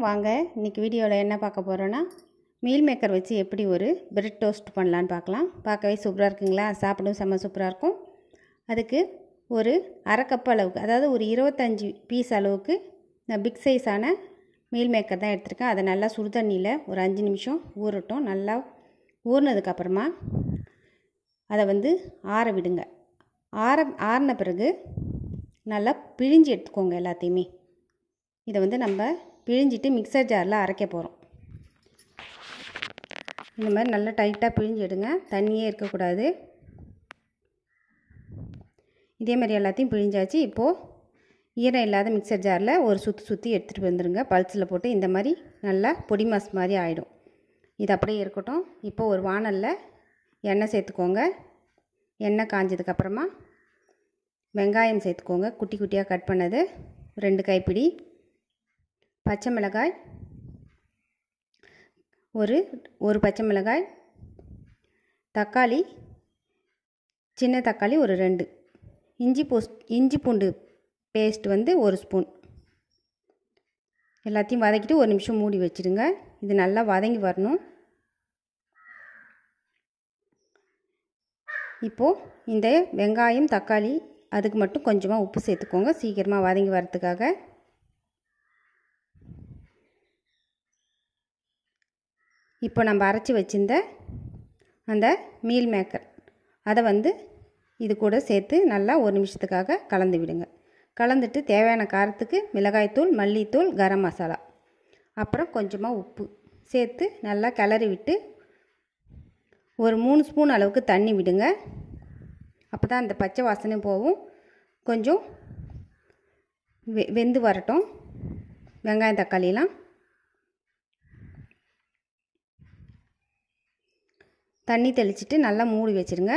வாங்க இன்றைக்கி வீடியோவில் என்ன பார்க்க போகிறோன்னா மீல் மேக்கர் வச்சு எப்படி ஒரு பிரெட் டோஸ்ட் பண்ணலான்னு பார்க்கலாம். பார்க்கவே சூப்பராக இருக்குங்களா, சாப்பிடும் செம்ம சூப்பராக இருக்கும். அதுக்கு ஒரு அரை கப் அளவுக்கு, அதாவது ஒரு 25 பீஸ் அளவுக்கு நான் பிக் சைஸான மீல் மேக்கர் தான் எடுத்திருக்கேன். அதை நல்லா சுடு தண்ணியில் ஒரு 5 நிமிஷம் ஊறட்டும். நல்லா ஊறினதுக்கப்புறமா அதை ஆற விடுங்க. ஆறின பிறகு நல்லா பிழிஞ்சு எடுத்துக்கோங்க எல்லாத்தையுமே. இதை நம்ம பிழிஞ்சிட்டு மிக்சர் ஜாரில் அரைக்க போகிறோம். இந்த மாதிரி நல்லா டைட்டாக பிழிஞ்சு எடுங்க, தண்ணியே இருக்கக்கூடாது. இதே மாதிரி எல்லாத்தையும் பிழிஞ்சாச்சு. இப்போது ஈரம் இல்லாத மிக்சர் ஜாரில் ஒரு சுற்றி எடுத்துகிட்டு வந்துடுங்க. பல்ஸில் போட்டு இந்த மாதிரி நல்லா பொடி மாஸ் மாதிரி ஆகிடும். இது அப்படியே இருக்கட்டும். இப்போது ஒரு வாணலில் எண்ணெய் சேர்த்துக்கோங்க. எண்ணெய் காஞ்சதுக்கப்புறமா வெங்காயம் சேர்த்துக்கோங்க. குட்டி குட்டியாக கட் பண்ணது 2 கைப்பிடி, பச்சை மிளகாய் ஒரு பச்சை மிளகாய், தக்காளி, சின்ன தக்காளி ஒரு 2, இஞ்சி பூண்டு பேஸ்ட் 1 ஸ்பூன். எல்லாத்தையும் வதக்கிட்டு 1 நிமிஷம் மூடி வச்சுடுங்க. இது நல்லா வதங்கி வரணும். இப்போது இந்த வெங்காயம் தக்காளி அதுக்கு மட்டும் கொஞ்சமாக உப்பு சேர்த்துக்கோங்க, சீக்கிரமாக வதங்கி வரத்துக்காக. இப்போ நம்ம அரைச்சி வச்சிருந்த அந்த மீல் மேக்கர் அதை இது கூட சேர்த்து நல்லா 1 நிமிஷத்துக்காக கலந்து விடுங்க. கலந்துட்டு தேவையான காரத்துக்கு மிளகாய்த்தூள், மல்லித்தூள், கரம் மசாலா, அப்புறம் கொஞ்சமாக உப்பு சேர்த்து நல்லா கிளறி விட்டு ஒரு 3 ஸ்பூன் அளவுக்கு தண்ணி விடுங்க. அப்போ தான் அந்த பச்சை வாசனை போகும். கொஞ்சம் வெந்து வரட்டும் வெங்காயம் தக்காளிலாம். தண்ணி தெளிச்சிட்டு நல்லா மூடி வச்சுருங்க.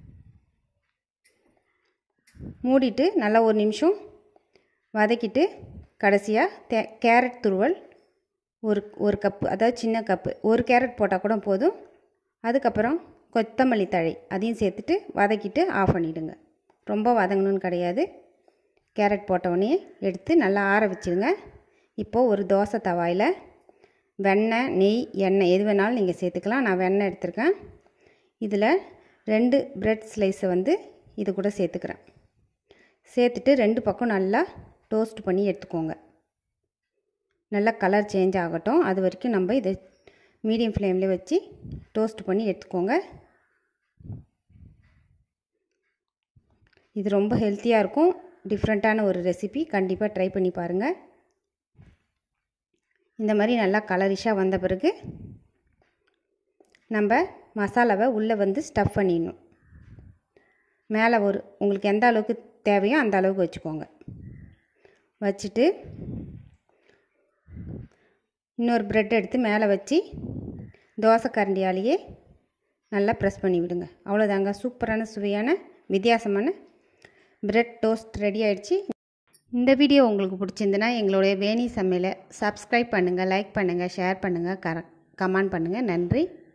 மூடிட்டு நல்லா 1 நிமிஷம் வதக்கிட்டு கடைசியாக கேரட் துருவல் ஒரு கப்பு, அதாவது சின்ன கப்பு, 1 கேரட் போட்டால் கூட போதும். அதுக்கப்புறம் கொத்தமல்லி தழை அதையும் சேர்த்துட்டு வதக்கிட்டு ஆஃப் பண்ணிவிடுங்க. ரொம்ப வதங்கணும்னு கிடையாது. கேரட் போட்டவுடனே எடுத்து நல்லா ஆற வச்சுருங்க. இப்போது ஒரு தோசை தவாயில் வெண்ணெய், நெய், எண்ணெய் எது வேணாலும் நீங்கள் சேர்த்துக்கலாம். நான் வெண்ணெய் எடுத்துருக்கேன். இதில் 2 பிரெட் ஸ்லைஸை இது கூட சேர்த்துக்கிறேன். சேர்த்துட்டு 2 பக்கம் நல்லா டோஸ்ட் பண்ணி எடுத்துக்கோங்க. நல்லா கலர் சேஞ்ச் ஆகட்டும். அது வரைக்கும் நம்ம இதை மீடியம் ஃப்ளேமில் வச்சு டோஸ்ட் பண்ணி எடுத்துக்கோங்க. இது ரொம்ப ஹெல்த்தியாக இருக்கும். டிஃப்ரெண்ட்டான ஒரு ரெசிபி, கண்டிப்பாக ட்ரை பண்ணி பாருங்கள். இந்த மாதிரி நல்லா கலரிஷாக வந்த பிறகு நம்ம மசாலாவை உள்ளே ஸ்டஃப் பண்ணிடணும். மேலே உங்களுக்கு எந்த அளவுக்கு தேவையோ அந்த அளவுக்கு வச்சுக்கோங்க. வச்சுட்டு இன்னொரு ப்ரெட் எடுத்து மேலே வச்சு தோசை கரண்டியாலேயே நல்லா ப்ரெஸ் பண்ணி விடுங்க. அவ்வளோதாங்க, சூப்பரான சுவையான வித்தியாசமான பிரெட் டோஸ்ட் ரெடி ஆகிடுச்சு. இந்த வீடியோ உங்களுக்கு பிடிச்சிருந்துன்னா எங்களுடைய வேணி சமையலை சப்ஸ்கிரைப் பண்ணுங்கள், லைக் பண்ணுங்கள், ஷேர் பண்ணுங்கள், கமெண்ட் பண்ணுங்கள். நன்றி.